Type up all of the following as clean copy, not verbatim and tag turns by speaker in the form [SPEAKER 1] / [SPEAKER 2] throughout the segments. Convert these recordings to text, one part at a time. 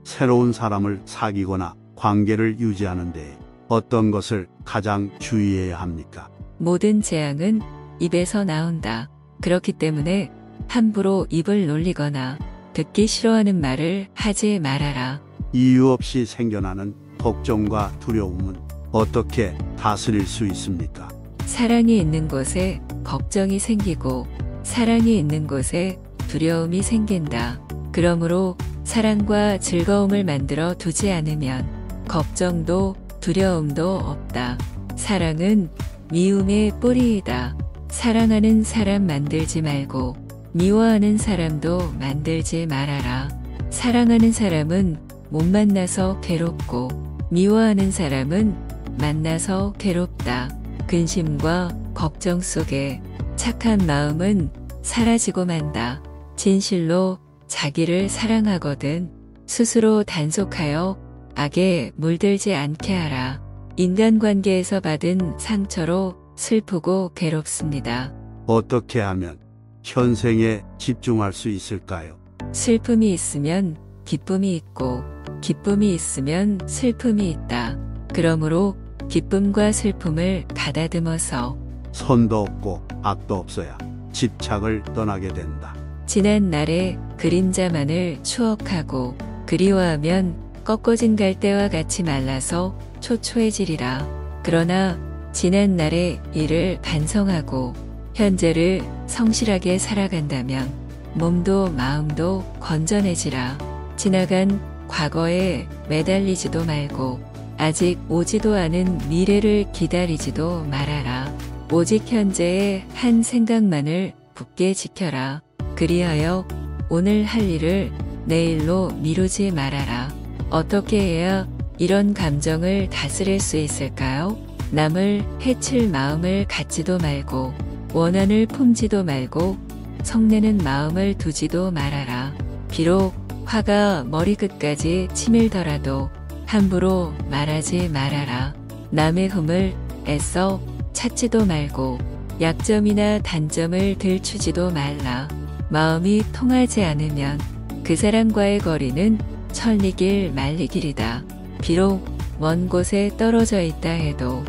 [SPEAKER 1] 새로운 사람을 사귀거나 관계를 유지하는데 어떤 것을 가장 주의해야 합니까?
[SPEAKER 2] 모든 재앙은 입에서 나온다. 그렇기 때문에 함부로 입을 놀리거나 듣기 싫어하는 말을 하지 말아라.
[SPEAKER 1] 이유 없이 생겨나는 걱정과 두려움은 어떻게 다스릴 수 있습니까?
[SPEAKER 2] 사랑이 있는 곳에 걱정이 생기고 사랑이 있는 곳에 두려움이 생긴다. 그러므로 사랑과 즐거움을 만들어 두지 않으면 걱정도 두려움도 없다. 사랑은 미움의 뿌리이다. 사랑하는 사람 만들지 말고 미워하는 사람도 만들지 말아라. 사랑하는 사람은 못 만나서 괴롭고 미워하는 사람은 만나서 괴롭다. 근심과 걱정 속에 착한 마음은 사라지고 만다. 진실로 자기를 사랑하거든 스스로 단속하여 악에 물들지 않게 하라. 인간관계에서 받은 상처로 슬프고 괴롭습니다.
[SPEAKER 1] 어떻게 하면 현생에 집중할 수 있을까요?
[SPEAKER 2] 슬픔이 있으면 기쁨이 있고 기쁨이 있으면 슬픔이 있다. 그러므로 기쁨과 슬픔을 가다듬어서
[SPEAKER 1] 선도 없고 악도 없어야 집착을 떠나게 된다.
[SPEAKER 2] 지난 날의 그림자만을 추억하고 그리워하면 꺾어진 갈대와 같이 말라서 초초해지리라. 그러나 지난 날의 일을 반성하고 현재를 성실하게 살아간다면 몸도 마음도 건전해지라. 지나간 과거에 매달리지도 말고 아직 오지도 않은 미래를 기다리지도 말아라. 오직 현재의 한 생각만을 굳게 지켜라. 그리하여 오늘 할 일을 내일로 미루지 말아라. 어떻게 해야 이런 감정을 다스릴 수 있을까요? 남을 해칠 마음을 갖지도 말고 원한을 품지도 말고 성내는 마음을 두지도 말아라. 비록 화가 머리끝까지 치밀더라도 함부로 말하지 말아라. 남의 흠을 애써 찾지도 말고 약점이나 단점을 들추지도 말라. 마음이 통하지 않으면 그 사람과의 거리는 천리길 만리길이다. 비록 먼 곳에 떨어져 있다 해도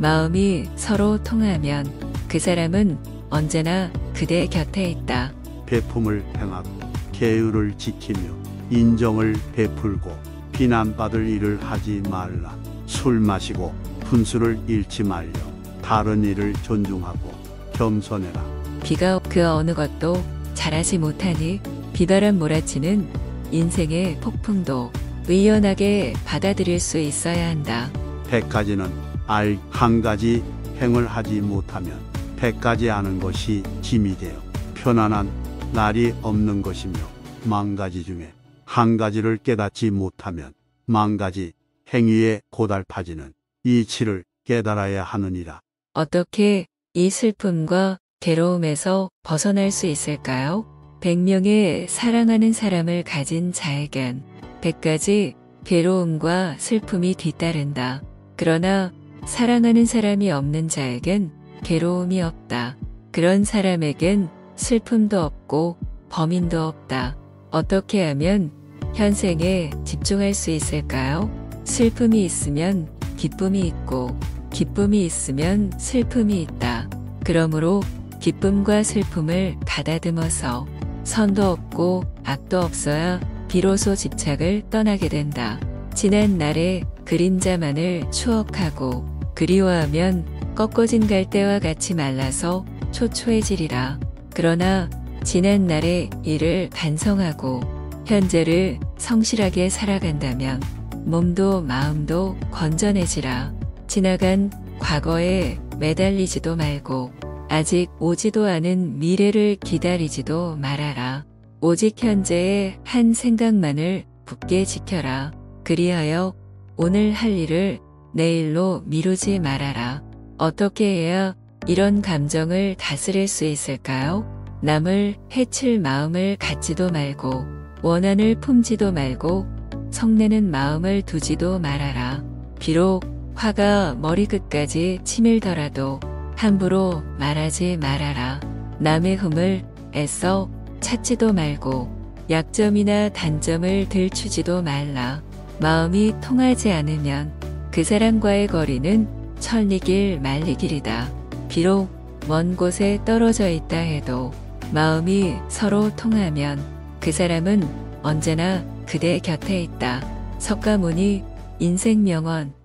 [SPEAKER 2] 마음이 서로 통하면 그 사람은 언제나 그대 곁에 있다.
[SPEAKER 1] 배품을 행하고 계율을 지키며 인정을 베풀고 비난받을 일을 하지 말라. 술 마시고 분수를 잃지 말려. 다른 일을 존중하고 겸손해라.
[SPEAKER 2] 비가 그 어느 것도 잘하지 못하니 비바람 몰아치는 인생의 폭풍도 의연하게 받아들일 수 있어야 한다.
[SPEAKER 1] 100가지는 알 한 가지 행을 하지 못하면 100가지 아는 것이 짐이 되어 편안한 날이 없는 것이며 10,000가지 중에 한 가지를 깨닫지 못하면 10,000가지 행위에 고달파지는 이치를 깨달아야 하느니라.
[SPEAKER 2] 어떻게 이 슬픔과 괴로움에서 벗어날 수 있을까요? 100명의 사랑하는 사람을 가진 자에겐 100가지 괴로움과 슬픔이 뒤따른다. 그러나 사랑하는 사람이 없는 자에겐 괴로움이 없다. 그런 사람에겐 슬픔도 없고 범인도 없다. 어떻게 하면 현생에 집중할 수 있을까요? 슬픔이 있으면 기쁨이 있고 기쁨이 있으면 슬픔이 있다. 그러므로 기쁨과 슬픔을 가다듬어서 선도 없고 악도 없어야 비로소 집착을 떠나게 된다. 지난 날의 그림자만을 추억하고 그리워하면 꺾어진 갈대와 같이 말라서 초초해지리라. 그러나 지난 날의 일을 반성하고 현재를 성실하게 살아간다면 몸도 마음도 건전해지라. 지나간 과거에 매달리지도 말고 아직 오지도 않은 미래를 기다리지도 말아라. 오직 현재의 한 생각만을 굳게 지켜라. 그리하여 오늘 할 일을 내일로 미루지 말아라. 어떻게 해야 이런 감정을 다스릴 수 있을까요? 남을 해칠 마음을 갖지도 말고 원한을 품지도 말고 성내는 마음을 두지도 말아라. 비록 화가 머리끝까지 치밀더라도 함부로 말하지 말아라. 남의 흠을 애써 찾지도 말고 약점이나 단점을 들추지도 말라. 마음이 통하지 않으면 그 사람과의 거리는 천리길 만리길이다. 비록 먼 곳에 떨어져 있다 해도 마음이 서로 통하면 그 사람은 언제나 그대 곁에 있다. 석가모니 인생명언